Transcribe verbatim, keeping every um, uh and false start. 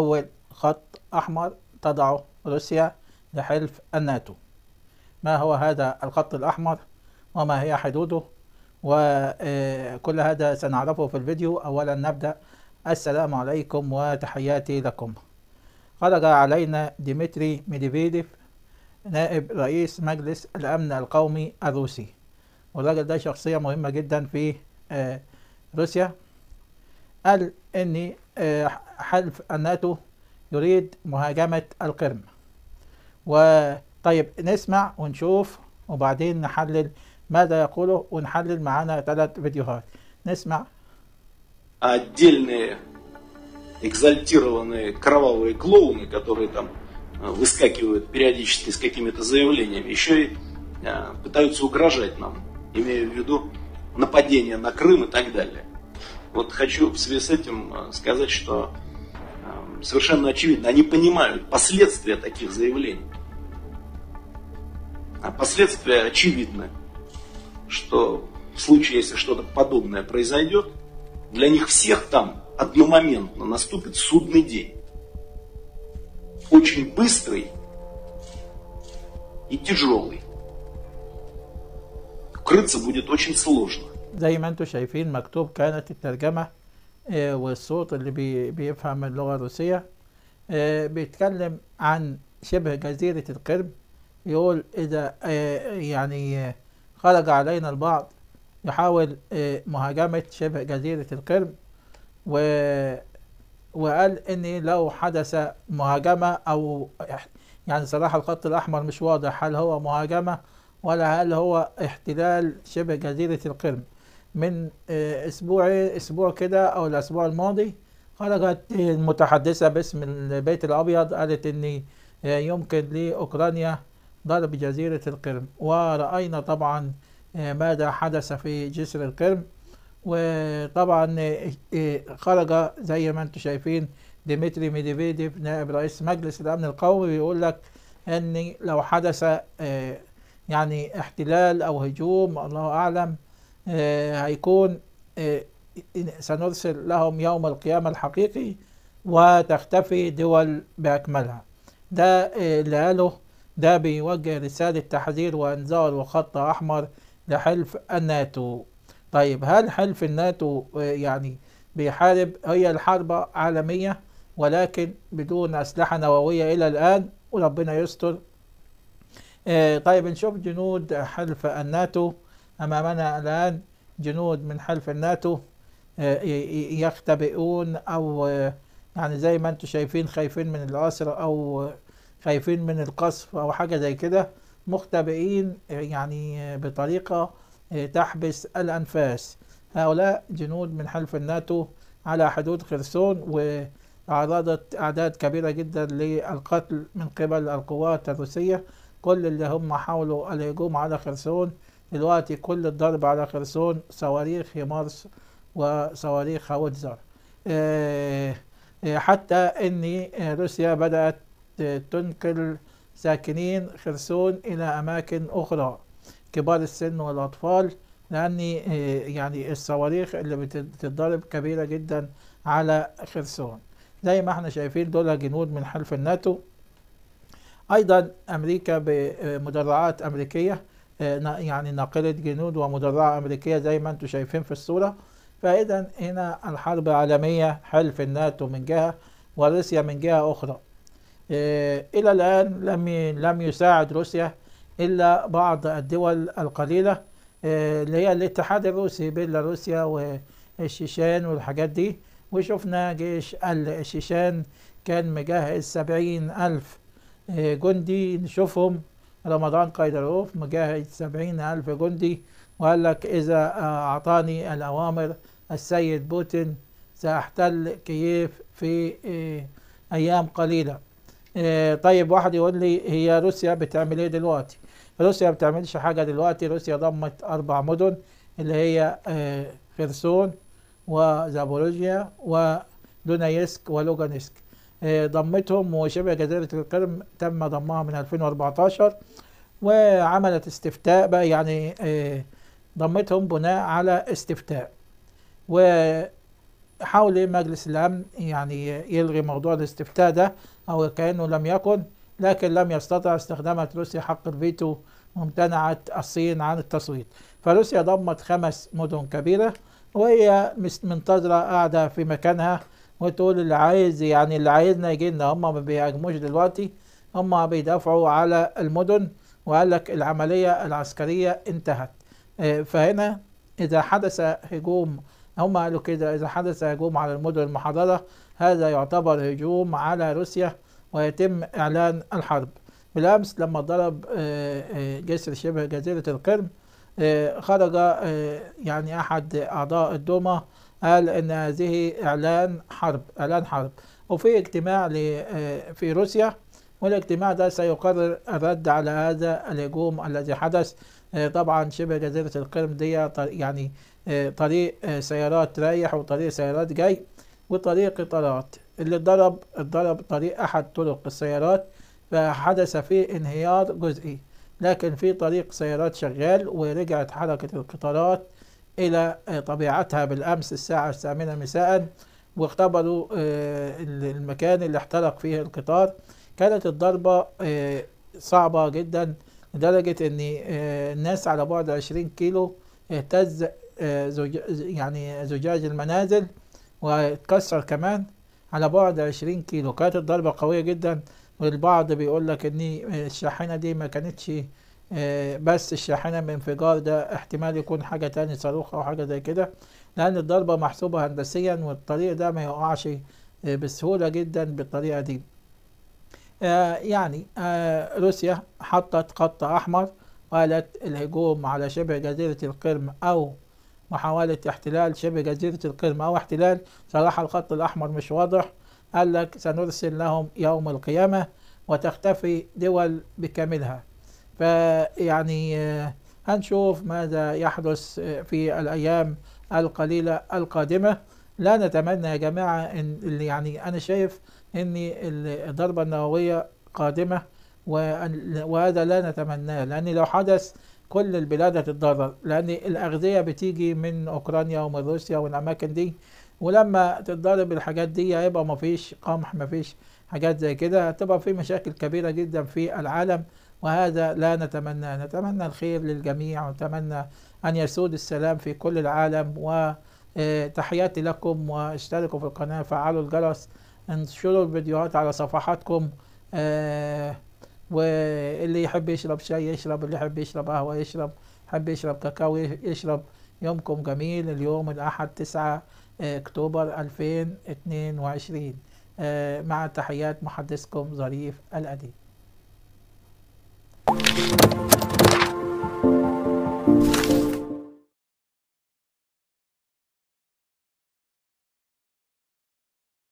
أول خط أحمر تضعه روسيا لحلف الناتو. ما هو هذا الخط الأحمر وما هي حدوده؟ وكل هذا سنعرفه في الفيديو. أولا نبدأ. السلام عليكم وتحياتي لكم. خرج علينا ديمتري ميدفيديف نائب رئيس مجلس الأمن القومي الروسي، والراجل ده شخصية مهمة جدا في روسيا. قال ان حلف الناتو يريد مهاجمة القرم. وطيب نسمع ونشوف وبعدين نحلل ماذا يقوله، ونحلل معانا ثلاث فيديوهات. نسمع. Отдельные экзальтированные кровавые клоуны, которые там выскакивают периодически с какими-то заявлениями, еще и пытаются угрожать нам, имея в виду нападение на Крым и так далее. Вот хочу в связи с этим сказать, что совершенно очевидно, они понимают последствия таких заявлений. А последствия очевидны, что в случае, если что-то подобное произойдет, для них всех там одномоментно наступит судный день. Очень быстрый и тяжелый. Укрыться будет очень сложно. زي ما انتم شايفين مكتوب كانت الترجمة والصوت اللي بي بيفهم اللغة الروسية. بيتكلم عن شبه جزيرة القرم. يقول إذا يعني خرج علينا البعض يحاول مهاجمة شبه جزيرة القرم، وقال إن لو حدث مهاجمة أو يعني صراحة الخط الأحمر مش واضح هل هو مهاجمة ولا هل هو احتلال شبه جزيرة القرم. من اسبوعين اسبوع كده او الاسبوع الماضي خرجت المتحدثة باسم البيت الابيض قالت ان يمكن لاوكرانيا ضرب جزيرة القرم، ورأينا طبعا ماذا حدث في جسر القرم. وطبعا خرج زي ما انتم شايفين ديمتري ميدفيديف نائب رئيس مجلس الامن القومي بيقول لك ان لو حدث يعني احتلال او هجوم الله اعلم هيكون سنرسل لهم يوم القيامة الحقيقي وتختفي دول بأكملها. ده اللي قاله. ده بيوجه رسالة تحذير وانذار وخط أحمر لحلف الناتو. طيب هل حلف الناتو يعني بيحارب؟ هي الحرب عالمية ولكن بدون أسلحة نووية إلى الآن وربنا يستر. طيب نشوف جنود حلف الناتو. أمامنا الآن جنود من حلف الناتو يختبئون أو يعني زي ما انتم شايفين خايفين من الأسر أو خايفين من القصف أو حاجة زي كده، مختبئين يعني بطريقة تحبس الأنفاس. هؤلاء جنود من حلف الناتو على حدود خرسون، وعرضت أعداد كبيرة جدا للقتل من قبل القوات الروسية. كل اللي هم حاولوا الهجوم على خرسون دلوقتي كل الضرب على خرسون صواريخ هيمارس وصواريخ هاوتزر. حتى ان روسيا بدأت تنقل ساكنين خرسون الى اماكن اخرى كبار السن والاطفال، لان يعني الصواريخ اللي بتتضرب كبيرة جدا على خرسون. زي ما احنا شايفين دول جنود من حلف الناتو. ايضا امريكا بمدرعات امريكية يعني ناقلة جنود ومدرعة أمريكية زي ما انتم شايفين في الصورة. فإذا هنا الحرب عالمية، حلف الناتو من جهة وروسيا من جهة أخرى. إلى الآن لم لم يساعد روسيا إلا بعض الدول القليلة اللي هي الاتحاد الروسي، بيلاروسيا والشيشان والحاجات دي. وشفنا جيش الشيشان كان مجهز سبعين ألف جندي. نشوفهم رمضان قيدروف مجهز سبعين ألف جندي، وقال لك إذا أعطاني الأوامر السيد بوتين سأحتل كييف في أيام قليلة. طيب واحد يقول لي هي روسيا بتعمل إيه دلوقتي؟ روسيا بتعملش حاجة دلوقتي. روسيا ضمت أربع مدن اللي هي خرسون وزابوروجيا ودونيسك ولوغانسك. ضمتهم، وشبه جزيرة القرم تم ضمها من ألفين وأربعتاشر، وعملت استفتاء بقى يعني ضمتهم بناء على استفتاء. حاول مجلس الأمن يعني يلغي موضوع الاستفتاء ده أو كأنه لم يكن، لكن لم يستطع. استخدمت روسيا حق الفيتو وامتنعت الصين عن التصويت. فروسيا ضمت خمس مدن كبيرة وهي منتظرة قاعدة في مكانها وتقول اللي عايز يعني اللي عايزنا يجي لنا. هم ما بيهاجموش دلوقتي، هم بيدافعوا على المدن، وقال لك العملية العسكرية انتهت. فهنا إذا حدث هجوم، هم قالوا كده، إذا حدث هجوم على المدن المحررة هذا يعتبر هجوم على روسيا ويتم إعلان الحرب. بالأمس لما ضرب جسر شبه جزيرة القرم، خرج يعني أحد أعضاء الدوما قال إن هذه إعلان حرب، إعلان حرب. وفي اجتماع في روسيا، والاجتماع ده سيقرر الرد على هذا الهجوم الذي حدث. طبعا شبه جزيرة القرم دي يعني طريق سيارات رايح وطريق سيارات جاي وطريق قطارات. اللي ضرب ضرب طريق أحد طرق السيارات، فحدث فيه انهيار جزئي، لكن في طريق سيارات شغال ورجعت حركة القطارات إلى طبيعتها بالأمس الساعة الثامنة مساء، واختبروا المكان اللي احترق فيه القطار. كانت الضربة صعبة جدا لدرجة ان الناس على بعد عشرين كيلو اهتز يعني زجاج المنازل واتكسر كمان على بعد عشرين كيلو. كانت الضربة قوية جدا، والبعض بيقول لك ان الشاحنة دي ما كانتش بس الشاحنة من انفجار، ده احتمال يكون حاجة تاني، صاروخ او حاجة زي كده، لان الضربة محسوبة هندسيا والطريق ده ما يقعش بسهولة جدا بالطريقة دي. آه يعني آه روسيا حطت خط أحمر، قالت الهجوم على شبه جزيرة القرم أو محاولة احتلال شبه جزيرة القرم أو احتلال، صراحة الخط الأحمر مش واضح. قال لك سنرسل لهم يوم القيامة وتختفي دول بكاملها. فيعني آه هنشوف ماذا يحدث في الأيام القليلة القادمة. لا نتمنى يا جماعة إن يعني أنا شايف ان الضربة النووية قادمة، وهذا لا نتمناه، لان لو حدث كل البلاد هتتضرر، لان الاغذية بتيجي من اوكرانيا ومن روسيا والاماكن دي، ولما تتضرب الحاجات دي هيبقى مفيش قمح، مفيش حاجات زي كده، هتبقى في مشاكل كبيرة جدا في العالم، وهذا لا نتمناه. نتمنى الخير للجميع، ونتمنى ان يسود السلام في كل العالم. وتحياتي لكم، واشتركوا في القناة، فعلوا الجرس، انشروا الفيديوهات على صفحاتكم. آه واللي يحب يشرب شاي يشرب، اللي يحب يشرب قهوة يشرب، يحب يشرب كاكاو يشرب. يومكم جميل. اليوم الأحد تسعة أكتوبر ألفين واثنين وعشرين. آه مع تحيات محدثكم ظريف الأديب.